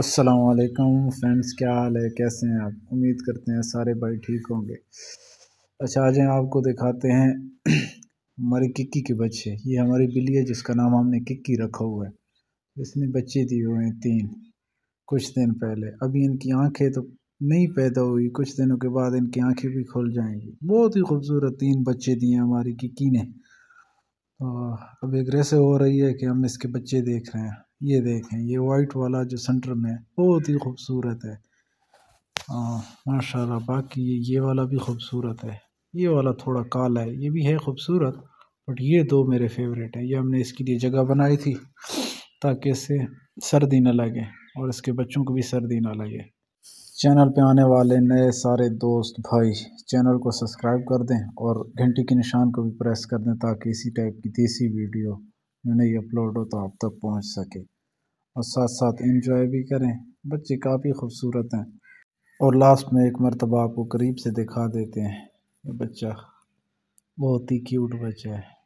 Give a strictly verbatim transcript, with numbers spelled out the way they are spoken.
अस्सलामुअलैकुम फ्रेंड्स, क्या हाल है? कैसे हैं आप? उम्मीद करते हैं सारे भाई ठीक होंगे। अच्छा, आज हम आपको दिखाते हैं हमारी किक्की के बच्चे। ये हमारी बिल्ली है जिसका नाम हमने किक्की रखा हुआ है। इसने बच्चे दिए हुए हैं तीन कुछ दिन पहले। अभी इनकी आंखें तो नहीं पैदा हुई, कुछ दिनों के बाद इनकी आंखें भी खुल जाएंगी। बहुत ही खूबसूरत तीन बच्चे दिए हमारी किक्की ने। तो अब एग्रेसिव हो रही है कि हम इसके बच्चे देख रहे हैं। ये देखें, ये वाइट वाला जो सेंटर में है बहुत ही खूबसूरत है। हाँ माशाल्लाह। बाकी ये ये वाला भी खूबसूरत है। ये वाला थोड़ा काला है, ये भी है खूबसूरत, बट ये दो मेरे फेवरेट हैं। ये हमने इसके लिए जगह बनाई थी ताकि इससे सर्दी न लगे और इसके बच्चों को भी सर्दी ना लगे। चैनल पे आने वाले नए सारे दोस्त भाई चैनल को सब्सक्राइब कर दें और घंटी के निशान को भी प्रेस कर दें ताकि इसी टाइप की देसी वीडियो जो नई अपलोड हो तो आप तक पहुंच सके। और साथ साथ एंजॉय भी करें। बच्चे काफ़ी खूबसूरत हैं। और लास्ट में एक मर्तबा आपको करीब से दिखा देते हैं। ये बच्चा बहुत ही क्यूट बच्चा है।